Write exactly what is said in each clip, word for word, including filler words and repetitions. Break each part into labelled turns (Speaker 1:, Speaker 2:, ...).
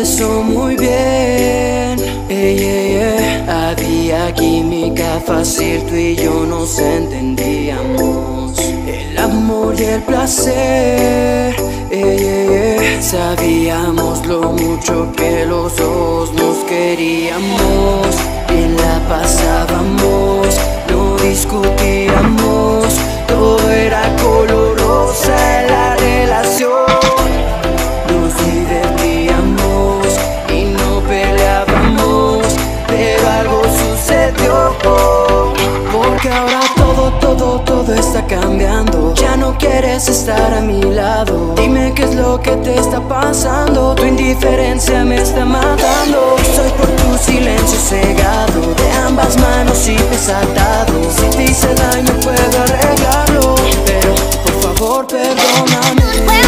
Speaker 1: empezó muy bien. Ey, ey, ey. Había química fácil, tú y yo nos entendíamos. El amor y el placer. Ey, ey, ey. Sabíamos lo mucho que los dos nos queríamos. Bien la pasábamos, no discutíamos. Todo era color rosa en la relación. Nos divertíamos y no peleábamos, pero algo sucedió. Porque ahora todo, todo, todo está cambiando. Ya no quieres estar a mi lado. Dime qué es lo que te está pasando. Tu indiferencia me está matando. Soy por tu silencio cegado, de ambas manos y desatado. Si te hice daño puedo arreglarlo, pero por favor perdóname.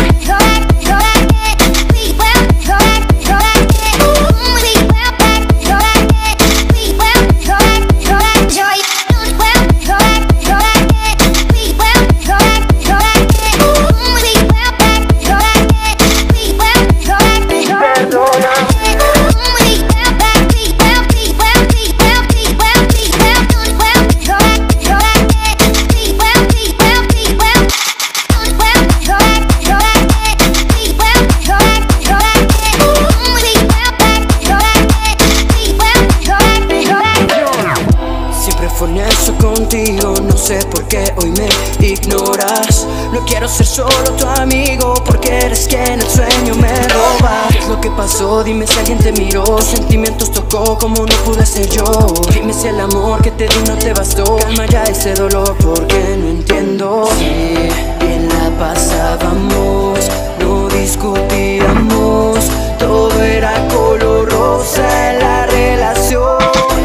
Speaker 1: Eso contigo, no sé por qué hoy me ignoras. No quiero ser solo tu amigo, porque eres quien el sueño me roba. ¿Qué es lo que pasó? Dime si alguien te miró. Sentimientos tocó como no pude ser yo. Dime si el amor que te di no te bastó. Calma ya ese dolor porque no entiendo. Sí, bien la pasábamos, no discutíamos. Todo era color rosa en la relación.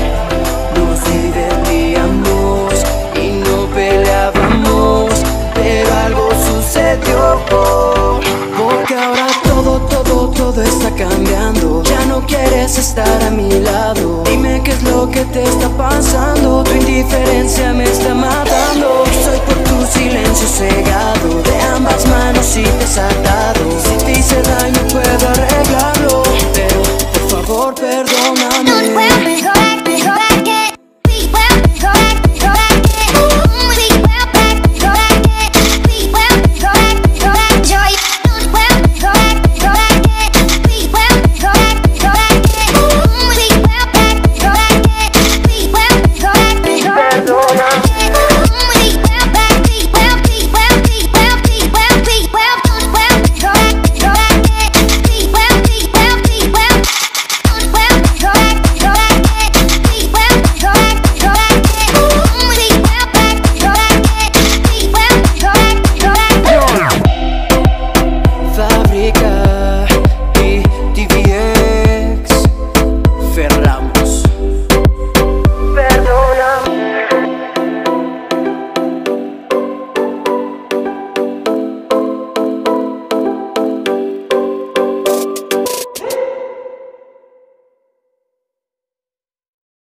Speaker 1: Porque ahora todo, todo, todo está cambiando. Ya no quieres estar a mi lado. Dime qué es lo que te está pasando. Tu indiferencia me está matando. Soy por tu silencio